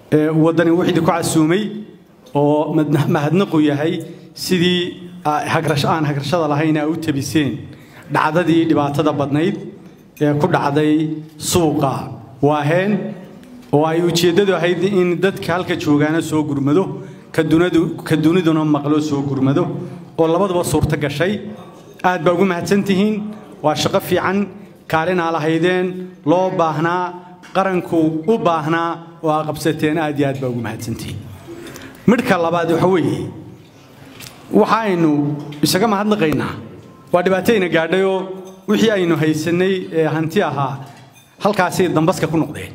wadani wixii ku casuumay oo mahadnaqu yahay sidii hagrashada lahayna u tabiseen dhacdadii dhibaatada badnayd ee ku dhacday suuqa waaheen oo ay ujeedadu ahayd in dadka halka joogaana soo gurmado ka duniduna maqlo soo gurmado oo labaduba suurta gashay aad baa ugu mahadsantihiin waa shaqo fiican kaalin lahaydeen loo baahnaa qaranku u baahnaa oo qabsateen aad iyo aad baa ugu mahadsantihiin midka labaad waxa weeye waxaaynu isaga mahadnaqaynaa waa dhibaatayna gaadhay oo wixii aynu haysanay ee hanti ahaa halkaasay dambaska ku noqdeen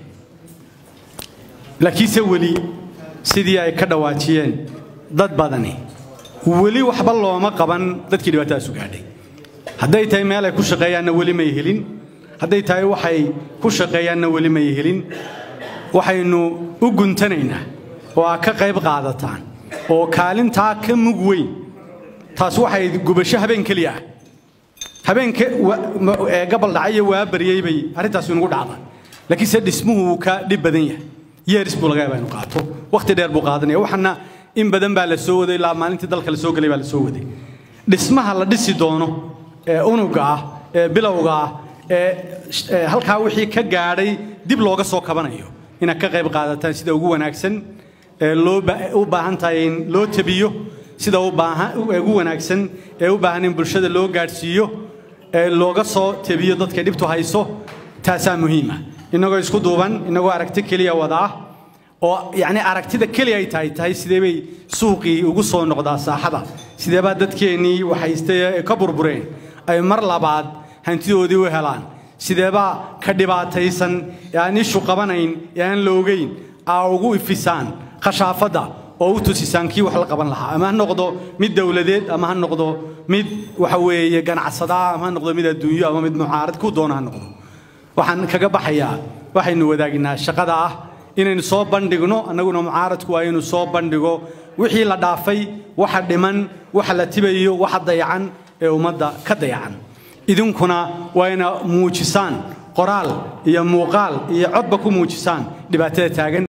laakiinse weli sidii ay ka dhawaajiyeen dad badani weli waxba looma qaban dadkii dhibaatadaas u gaadhay hadday tahay meel ay ku shaqeeyaanna weli may helin hadday tahay waxay ku shaqeeyaanna weli may helin waxaynu u guntanaynaa oo ka qayb qaadataan oo kaalintaa ka mug weyn taas waxay gubasho habeen kaliya habeenka gabal dhacay waa bariyay bay arintaas ugu dhacday laakiin se dhismuhu ka dhib badan yahay yeeris buu laga yaabaa inuu qaato waqti dheer buu qaadanaya waxana in badan baa la soo waday ilaa maalintii dalka la soo galay baa la soo waday dhismaha la dhisi doono unuga ah bilowga ah halka wixii ka gaadhay dib looga soo kabanayo ina ka qayb qaadataan sida ugu wanaagsan loo u baahan tahay in loo tabiyo sida ugu wanaagsan u baahan in bulshada loo gaarsiiyo looga soo tabiyo dadka dhibtu hayso taasa muhiim ah inagoo isku duuban inagoo aragti kaliya wada oo yaani aragtida kaliya ay tahay sidee bay suuqii ugu soo noqdaa saaxada sidee baa dadkeenii waxaystay ka burbureen ay mar labaad hantidoodii u helaan sidee baa ka dhibaataysan yaani ishu qabanayn yaan loogeyn ugu ifisaan khashaafada oo u tusisaan kii wax la qaban lahaa ama noqdo mid dawladeed ama noqdo mid waxa weeye ganacsada ama noqdo mid adduunyo ama mid mucaarad ku doona noqdo waxaan kaga baxayaa waxaynu wadaagnaa shaqada inaynu soo bandhigno annaguna mucaaradku waa inuu soo bandhigo wixii la dhaafay waxa dhiman waxa la tibayo waxa dayacan ee ummadda ka dayacan idinkuna waa ina muujisaan qoraal iyo muuqaal iyo codba ku muujisaan dhibaatada taagan